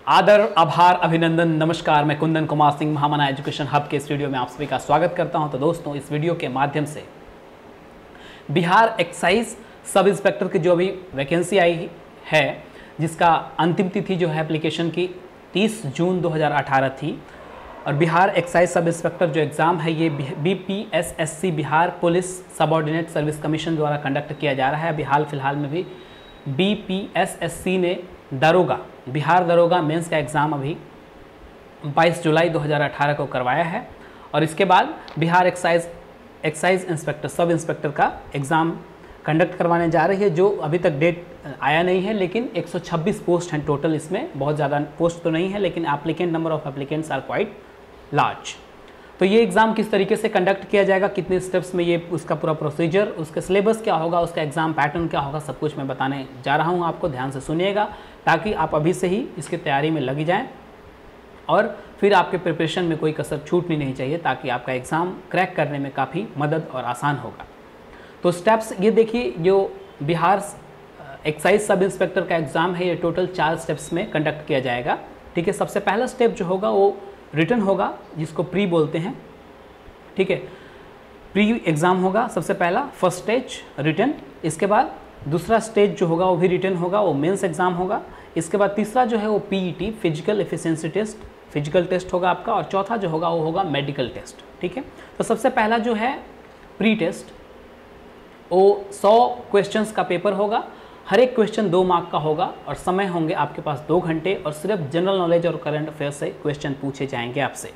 आदर, आभार, अभिनंदन, नमस्कार। मैं कुंदन कुमार सिंह महामना एजुकेशन हब के इस वीडियो में आप सभी का स्वागत करता हूं। तो दोस्तों, इस वीडियो के माध्यम से बिहार एक्साइज सब इंस्पेक्टर की जो अभी वैकेंसी आई है, जिसका अंतिम तिथि जो है एप्लीकेशन की 30 जून 2018 थी, और बिहार एक्साइज सब इंस्पेक्टर जो एग्ज़ाम है ये BPSSC Bihar police subordinate service commission द्वारा कंडक्ट किया जा रहा है। अभी हाल फिलहाल में भी BPSSC ने बिहार दरोगा मेंस का एग्ज़ाम अभी 22 जुलाई 2018 को करवाया है, और इसके बाद Bihar excise inspector sub inspector का एग्ज़ाम कंडक्ट करवाने जा रही है, जो अभी तक डेट आया नहीं है। लेकिन 126 पोस्ट हैं टोटल, इसमें बहुत ज़्यादा पोस्ट तो नहीं है, लेकिन applicant number of applicants are quite large. तो ये एग्ज़ाम किस तरीके से कंडक्ट किया जाएगा, कितने स्टेप्स में ये उसका पूरा प्रोसीजर, उसका सिलेबस क्या होगा, उसका एग्ज़ाम पैटर्न क्या होगा, सब कुछ मैं बताने जा रहा हूँ। आपको ध्यान से सुनिएगा ताकि आप अभी से ही इसकी तैयारी में लग जाएं, और फिर आपके प्रिपरेशन में कोई कसर छूटनी नहीं चाहिए, ताकि आपका एग्ज़ाम क्रैक करने में काफ़ी मदद और आसान होगा। तो स्टेप्स ये देखिए, जो बिहार एक्साइज सब इंस्पेक्टर का एग्ज़ाम है, ये टोटल 4 स्टेप्स में कंडक्ट किया जाएगा। ठीक है, सबसे पहला स्टेप जो होगा वो रिटन होगा, जिसको प्री बोलते हैं। ठीक है, प्री एग्ज़ाम होगा सबसे पहला, फर्स्ट स्टेज रिटन। इसके बाद दूसरा स्टेज जो होगा वो भी रिटन होगा, वो मेंस एग्ज़ाम होगा। इसके बाद तीसरा जो है वो PET physical efficiency test, physical test होगा आपका, और चौथा जो होगा वो होगा मेडिकल टेस्ट। ठीक है, तो सबसे पहला जो है प्री टेस्ट, वो 100 क्वेश्चंस का पेपर होगा। हर एक क्वेश्चन 2 मार्क का होगा, और समय होंगे आपके पास 2 घंटे, और सिर्फ जनरल नॉलेज और करंट अफेयर से क्वेश्चन पूछे जाएंगे आपसे।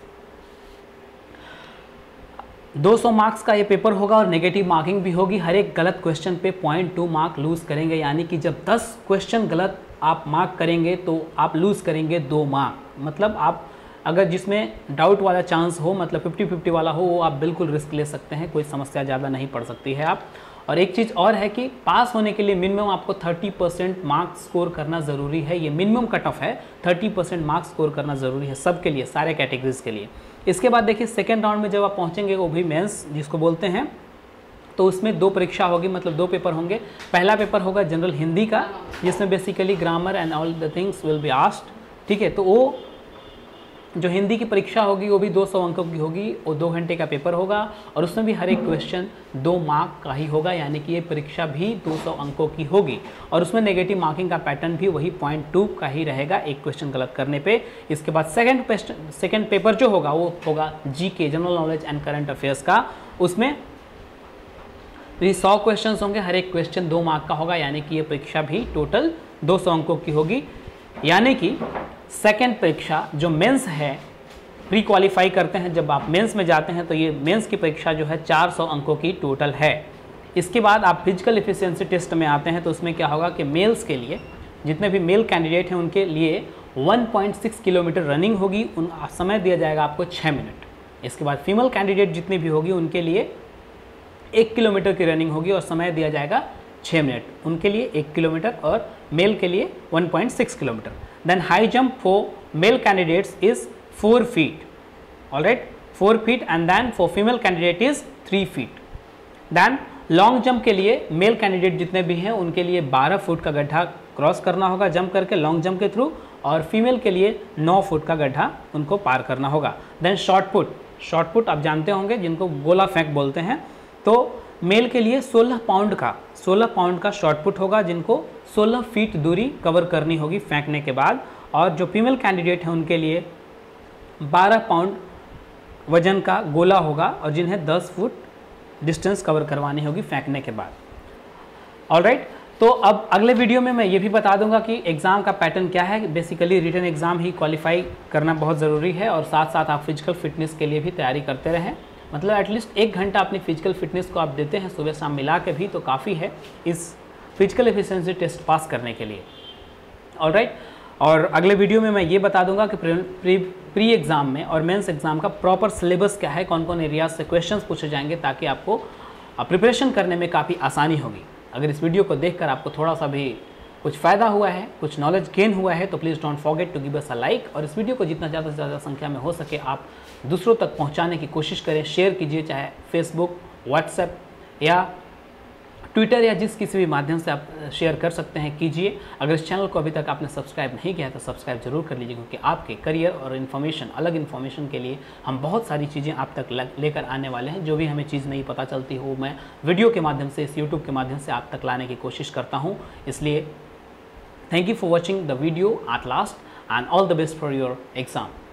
200 मार्क्स का ये पेपर होगा, और नेगेटिव मार्किंग भी होगी। हर एक गलत क्वेश्चन पे 0.2 मार्क लूज़ करेंगे, यानी कि जब 10 क्वेश्चन गलत आप मार्क करेंगे तो आप लूज़ करेंगे 2 मार्क। मतलब आप अगर जिसमें डाउट वाला चांस हो, मतलब 50-50 वाला हो, वो आप बिल्कुल रिस्क ले सकते हैं, कोई समस्या ज़्यादा नहीं पड़ सकती है आप। और एक चीज़ और है कि पास होने के लिए मिनिमम आपको 30% मार्क्स स्कोर करना ज़रूरी है। ये मिनिमम कट ऑफ है, 30% मार्क्स स्कोर करना ज़रूरी है सबके लिए, सारे कैटेगरीज के लिए। इसके बाद देखिए, सेकेंड राउंड में जब आप पहुंचेंगे, वो भी मेंस जिसको बोलते हैं, तो उसमें 2 परीक्षा होगी, मतलब 2 पेपर होंगे। पहला पेपर होगा जनरल हिंदी का, जिसमें basically grammar and all the things will be asked. ठीक है, तो वो जो हिंदी की परीक्षा होगी वो भी 200 अंकों की होगी, वो 2 घंटे का पेपर होगा, और उसमें भी हर एक क्वेश्चन 2 मार्क का ही होगा, यानी कि ये परीक्षा भी 200 अंकों की होगी। और उसमें नेगेटिव मार्किंग का पैटर्न भी वही 0.2 का ही रहेगा एक क्वेश्चन गलत करने पे। इसके बाद सेकंड पेपर जो होगा वो होगा GK general knowledge and current affairs का। उसमें 100 क्वेश्चन होंगे, हर एक क्वेश्चन 2 मार्क का होगा, यानी कि ये परीक्षा भी टोटल 200 अंकों की होगी। यानी कि सेकेंड परीक्षा जो मेंस है, प्री क्वालिफाई करते हैं, जब आप मेंस में जाते हैं तो ये मेंस की परीक्षा जो है 400 अंकों की टोटल है। इसके बाद आप फिजिकल एफिशिएंसी टेस्ट में आते हैं, तो उसमें क्या होगा कि मेल्स के लिए, जितने भी मेल कैंडिडेट हैं उनके लिए 1.6 किलोमीटर रनिंग होगी, उन समय दिया जाएगा आपको 6 मिनट। इसके बाद फीमेल कैंडिडेट जितनी भी होगी उनके लिए 1 किलोमीटर की रनिंग होगी, और समय दिया जाएगा 6 मिनट, उनके लिए 1 किलोमीटर, और मेल के लिए 1.6 kilometre. Then high jump for male candidates is 4 feet, alright, 4 feet, and then for female candidate is 3 feet. Then long jump के लिए मेल कैंडिडेट जितने भी हैं उनके लिए 12 फुट का गड्ढा क्रॉस करना होगा जंप करके, लॉन्ग जंप के थ्रू, और फीमेल के लिए 9 फुट का गड्ढा उनको पार करना होगा। देन शॉर्ट पुट आप जानते होंगे, जिनको गोला फेंक बोलते हैं, तो मेल के लिए 16 पाउंड का शॉर्ट पुट होगा, जिनको 16 फीट दूरी कवर करनी होगी फेंकने के बाद। और जो फीमेल कैंडिडेट हैं उनके लिए 12 पाउंड वजन का गोला होगा, और जिन्हें 10 फुट डिस्टेंस कवर करवानी होगी फेंकने के बाद। ऑलराइट, तो अब अगले वीडियो में मैं ये भी बता दूंगा कि एग्ज़ाम का पैटर्न क्या है। बेसिकली रिटन एग्ज़ाम ही क्वालिफाई करना बहुत ज़रूरी है, और साथ साथ आप फिजिकल फिटनेस के लिए भी तैयारी करते रहें। मतलब एटलीस्ट 1 घंटा अपनी फिजिकल फिटनेस को आप देते हैं सुबह शाम मिला के भी, तो काफ़ी है इस फिजिकल एफिशिएंसी टेस्ट पास करने के लिए। ऑलराइट, और अगले वीडियो में मैं ये बता दूंगा कि प्री एग्ज़ाम में और मेंस एग्ज़ाम का प्रॉपर सिलेबस क्या है, कौन कौन एरियाज से क्वेश्चंस पूछे जाएंगे, ताकि आपको प्रिपरेशन करने में काफ़ी आसानी होगी। अगर इस वीडियो को देखकर आपको थोड़ा सा भी कुछ फ़ायदा हुआ है, कुछ नॉलेज गेन हुआ है, तो please don't forget to give us a like, और इस वीडियो को जितना ज़्यादा से ज़्यादा संख्या में हो सके आप दूसरों तक पहुंचाने की कोशिश करें। शेयर कीजिए, चाहे फेसबुक, व्हाट्सएप या ट्विटर या जिस किसी भी माध्यम से आप शेयर कर सकते हैं कीजिए। अगर इस चैनल को अभी तक आपने सब्सक्राइब नहीं किया है तो सब्सक्राइब जरूर कर लीजिए, क्योंकि आपके करियर और इन्फॉर्मेशन, अलग इन्फॉर्मेशन के लिए हम बहुत सारी चीज़ें आप तक लेकर आने वाले हैं। जो भी हमें चीज़ नहीं पता चलती हो मैं वीडियो के माध्यम से, इस यूट्यूब के माध्यम से आप तक लाने की कोशिश करता हूँ। इसलिए thank you for watching the video at last and all the best for your exam.